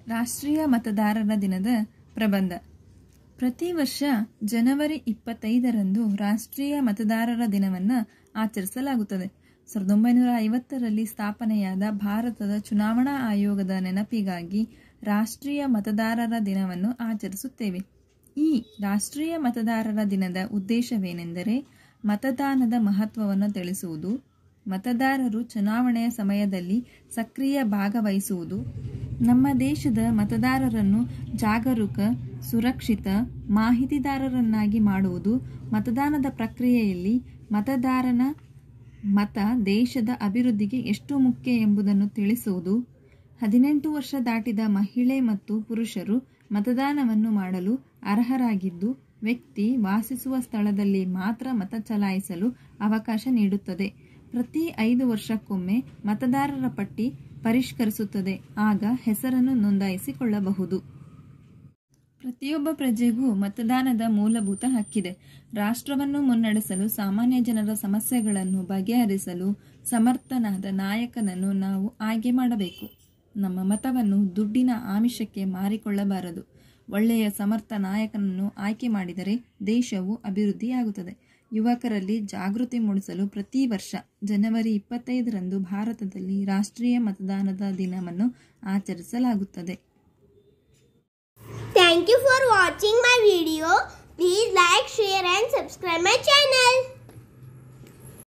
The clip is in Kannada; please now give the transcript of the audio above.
ರಾಷ್ಟ್ರೀಯ ಮತದಾರರ ದಿನದ ಪ್ರಬಂಧ. ಪ್ರತಿ ವರ್ಷ ಜನವರಿ 25ರಂದು ರಾಷ್ಟ್ರೀಯ ಮತದಾರರ ದಿನವನ್ನು ಆಚರಿಸಲಾಗುತ್ತದೆ. 1950ರಲ್ಲಿ ಸ್ಥಾಪನೆಯಾದ ಭಾರತದ ಚುನಾವಣಾ ಆಯೋಗದ ನೆನಪಿಗಾಗಿ ರಾಷ್ಟ್ರೀಯ ಮತದಾರರ ದಿನವನ್ನು ಆಚರಿಸುತ್ತೇವೆ. ಈ ರಾಷ್ಟ್ರೀಯ ಮತದಾರರ ದಿನದ ಉದ್ದೇಶವೇನೆಂದರೆ ಮತದಾನದ ಮಹತ್ವವನ್ನು ತಿಳಿಸುವುದು, ಮತದಾರರು ಚುನಾವಣೆಯ ಸಮಯದಲ್ಲಿ ಸಕ್ರಿಯ ಭಾಗವಹಿಸುವುದು, ನಮ್ಮ ದೇಶದ ಮತದಾರರನ್ನು ಜಾಗರೂಕ, ಸುರಕ್ಷಿತ, ಮಾಹಿತಿದಾರರನ್ನಾಗಿ ಮಾಡುವುದು, ಮತದಾನದ ಪ್ರಕ್ರಿಯೆಯಲ್ಲಿ ಮತದಾರನ ಮತ ದೇಶದ ಅಭಿವೃದ್ಧಿಗೆ ಎಷ್ಟು ಮುಖ್ಯ ಎಂಬುದನ್ನು ತಿಳಿಸುವುದು, 18 ವರ್ಷ ದಾಟಿದ ಮಹಿಳೆ ಮತ್ತು ಪುರುಷರು ಮತದಾನವನ್ನು ಮಾಡಲು ಅರ್ಹರಾಗಿದ್ದು, ವ್ಯಕ್ತಿ ವಾಸಿಸುವ ಸ್ಥಳದಲ್ಲಿ ಮಾತ್ರ ಮತ ಚಲಾಯಿಸಲು ಅವಕಾಶ ನೀಡುತ್ತದೆ. ಪ್ರತಿ 5 ವರ್ಷಕ್ಕೊಮ್ಮೆ ಮತದಾರರ ಪಟ್ಟಿ ಪರಿಷ್ಕರಿಸುತ್ತದೆ, ಆಗ ಹೆಸರನ್ನು ನೋಂದಾಯಿಸಿಕೊಳ್ಳಬಹುದು. ಪ್ರತಿಯೊಬ್ಬ ಪ್ರಜೆಗೂ ಮತದಾನದ ಮೂಲಭೂತ ಹಕ್ಕಿದೆ. ರಾಷ್ಟ್ರವನ್ನು ಮುನ್ನಡೆಸಲು, ಸಾಮಾನ್ಯ ಜನರ ಸಮಸ್ಯೆಗಳನ್ನು ಬಗೆಹರಿಸಲು ಸಮರ್ಥನಾದ ನಾಯಕನನ್ನು ನಾವು ಆಯ್ಕೆ ಮಾಡಬೇಕು. ನಮ್ಮ ಮತವನ್ನು ದುಡ್ಡಿನ ಆಮಿಷಕ್ಕೆ ಮಾರಿಕೊಳ್ಳಬಾರದು. ಒಳ್ಳೆಯ ಸಮರ್ಥ ನಾಯಕನನ್ನು ಆಯ್ಕೆ ಮಾಡಿದರೆ ದೇಶವು ಅಭಿವೃದ್ಧಿಯಾಗುತ್ತದೆ. ಯುವಕರಲ್ಲಿ ಜಾಗೃತಿ ಮೂಡಿಸಲು ಪ್ರತಿ ವರ್ಷ ಜನವರಿ 25ರಂದು ಭಾರತದಲ್ಲಿ ರಾಷ್ಟ್ರೀಯ ಮತದಾನದ ದಿನವನ್ನು ಆಚರಿಸಲಾಗುತ್ತದೆ. Thank you for watching my video. Please like, share and subscribe my channel.